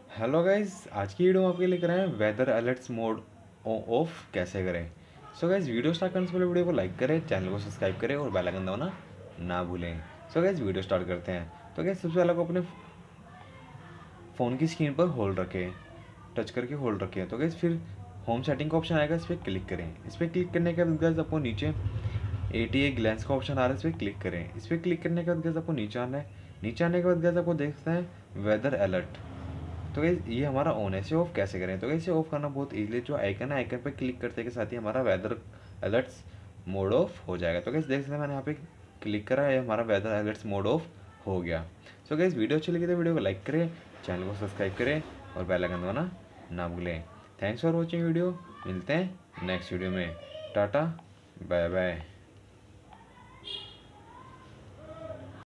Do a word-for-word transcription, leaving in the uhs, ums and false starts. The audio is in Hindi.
हेलो गाइस, आज की वीडियो में आपके लेकर आए हैं वेदर अलर्ट्स मोड ऑफ कैसे करें। सो गाइस, वीडियो स्टार्ट करने से पहले वीडियो को लाइक करें, चैनल को सब्सक्राइब करें और बेल आइकन दबाना ना भूलें। सो गाइस, वीडियो स्टार्ट करते हैं। तो गाइस, सबसे पहले आपको अपने फ़ोन की स्क्रीन पर होल्ड रखें, टच करके होल्ड रखें। तो गाइस फिर होम सेटिंग का ऑप्शन आएगा, इस पर क्लिक करें। इस पर क्लिक करने के बाद गाइस आपको नीचे ए टी ए ग्लैंस का ऑप्शन आ रहा है, इस पर क्लिक करें। इस पर क्लिक करने के बाद गाइस आपको नीचे आना है। नीचे आने के बाद गाइस आपको देखते हैं वेदर अलर्ट। तो गाइस ये हमारा ऑन है, इसे ऑफ कैसे करें। तो गाइस इसे ऑफ करना बहुत इजीली, जो आइकन है आइकन पे क्लिक करते के साथ ही हमारा वेदर अलर्ट्स मोड ऑफ हो जाएगा। तो गाइस देख सकते हैं मैंने यहाँ पे क्लिक करा है, हमारा वेदर अलर्ट्स मोड ऑफ हो गया। सो गाइस वीडियो अच्छी लगी तो वीडियो को लाइक करें, चैनल को सब्सक्राइब करें और बेल आइकन दबाना ना भूलें। थैंक्स फॉर वॉचिंग वीडियो, मिलते हैं नेक्स्ट वीडियो में। Tata bye bye.